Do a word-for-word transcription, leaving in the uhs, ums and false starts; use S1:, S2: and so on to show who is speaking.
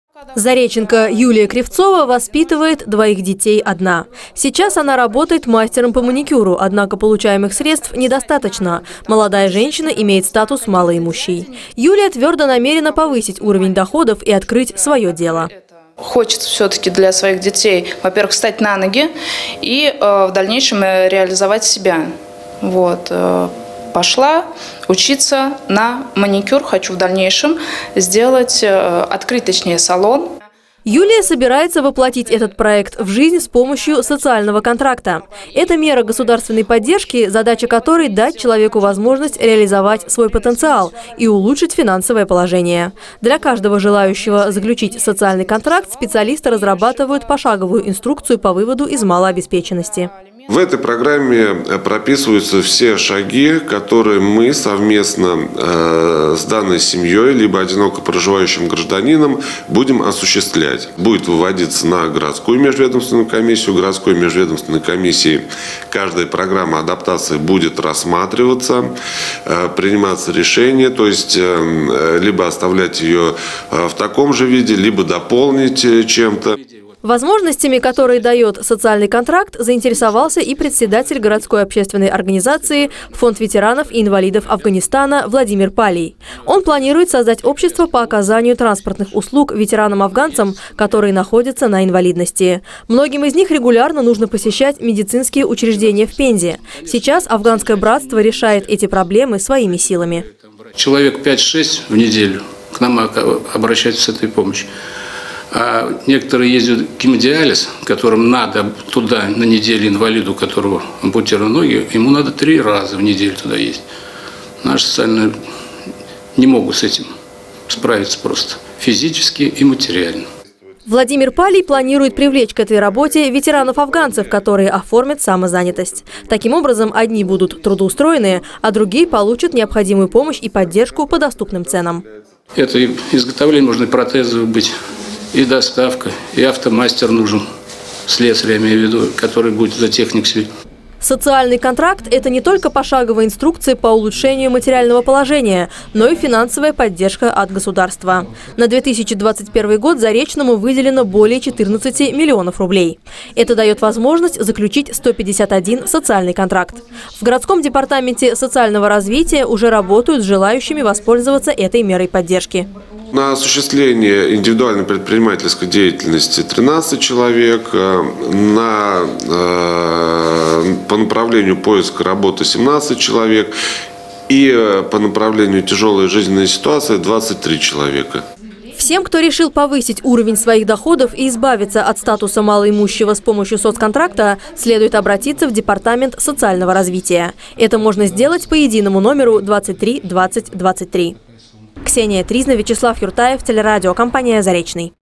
S1: Зареченко Юлия Кривцова воспитывает двоих детей одна. Сейчас она работает мастером по маникюру, однако получаемых средств недостаточно. Молодая женщина имеет статус малоимущей. Юлия твердо намерена повысить уровень доходов и открыть свое дело.
S2: Хочется все-таки для своих детей, во-первых, встать на ноги и э, в дальнейшем реализовать себя. Вот. Э, пошла учиться на маникюр, хочу в дальнейшем сделать, э, открыть, точнее, салон.
S1: Юлия собирается воплотить этот проект в жизнь с помощью социального контракта. Это мера государственной поддержки, задача которой – дать человеку возможность реализовать свой потенциал и улучшить финансовое положение. Для каждого желающего заключить социальный контракт специалисты разрабатывают пошаговую инструкцию по выводу из малообеспеченности.
S3: В этой программе прописываются все шаги, которые мы совместно э, с данной семьей, либо одиноко проживающим гражданином будем осуществлять. Будет выводиться на городскую межведомственную комиссию. Городской межведомственной комиссии каждая программа адаптации будет рассматриваться, э, приниматься решение, то есть э, либо оставлять ее в таком же виде, либо дополнить чем-то.
S1: Возможностями, которые дает социальный контракт, заинтересовался и председатель городской общественной организации «Фонд ветеранов и инвалидов Афганистана» Владимир Палий. Он планирует создать общество по оказанию транспортных услуг ветеранам-афганцам, которые находятся на инвалидности. Многим из них регулярно нужно посещать медицинские учреждения в Пензе. Сейчас афганское братство решает эти проблемы своими силами.
S4: Человек пять-шесть в неделю к нам обращаются с этой помощью. А некоторые ездят в гемодиализ, которым надо туда на неделю инвалиду, у которого ампутированы ноги, ему надо три раза в неделю туда ездить. Наши социальные не могут с этим справиться просто физически и материально.
S1: Владимир Палий планирует привлечь к этой работе ветеранов-афганцев, которые оформят самозанятость. Таким образом, одни будут трудоустроены, а другие получат необходимую помощь и поддержку по доступным ценам.
S4: Это изготовление можно и протезов быть. И доставка, и автомастер нужен, слесарь, я имею в виду, который будет за техник все.
S1: Социальный контракт – это не только пошаговая инструкция по улучшению материального положения, но и финансовая поддержка от государства. На две тысячи двадцать первый год Заречному выделено более четырнадцати миллионов рублей. Это дает возможность заключить сто пятьдесят один социальный контракт. В городском департаменте социального развития уже работают с желающими воспользоваться этой мерой поддержки.
S3: На осуществление индивидуальной предпринимательской деятельности тринадцать человек, на, э, по направлению поиска работы семнадцать человек и по направлению тяжелой жизненной ситуации двадцать три человека.
S1: Всем, кто решил повысить уровень своих доходов и избавиться от статуса малоимущего с помощью соцконтракта, следует обратиться в Департамент социального развития. Это можно сделать по единому номеру двадцать три двадцать двадцать три. Ксения Тризна, Вячеслав Юртаев, телерадиокомпания «Заречный».